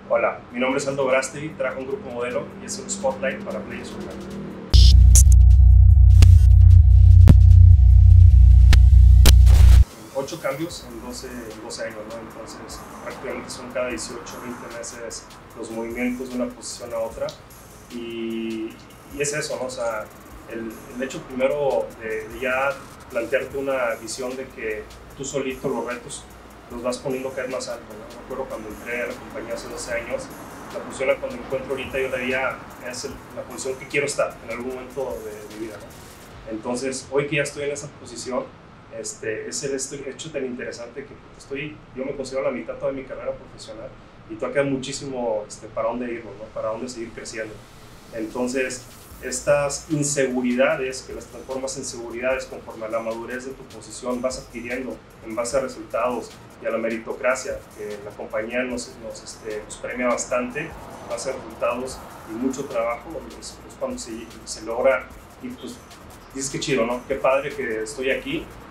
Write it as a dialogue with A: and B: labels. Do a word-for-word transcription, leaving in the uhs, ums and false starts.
A: Hola, mi nombre es Aldo Brasti, trabajo en Grupo Modelo y es un Spotlight para Players Online. Ocho cambios en doce, en doce años, ¿no? Entonces prácticamente son cada dieciocho, veinte meses los movimientos de una posición a otra y, y es eso, ¿no? O sea, el, el hecho primero de, de ya plantearte una visión de que tú solito los retos los vas poniendo cada vez más alto, ¿no? Me acuerdo cuando entré a la compañía hace doce años, la posición a cuando me encuentro ahorita yo diría es el, la posición que quiero estar en algún momento de mi vida, ¿no? Entonces, hoy que ya estoy en esa posición, este, es el este hecho tan interesante que estoy, yo me considero la mitad toda mi carrera profesional y todavía queda muchísimo este, para dónde ir, ¿no? Para dónde seguir creciendo. Entonces, estas inseguridades, que las transformas en seguridades conforme a la madurez de tu posición, vas adquiriendo en base a resultados y a la meritocracia, que la compañía nos, nos, este, nos premia bastante, base a resultados y mucho trabajo, es, es cuando se, se logra y pues dices que chido, ¿no? Qué padre que estoy aquí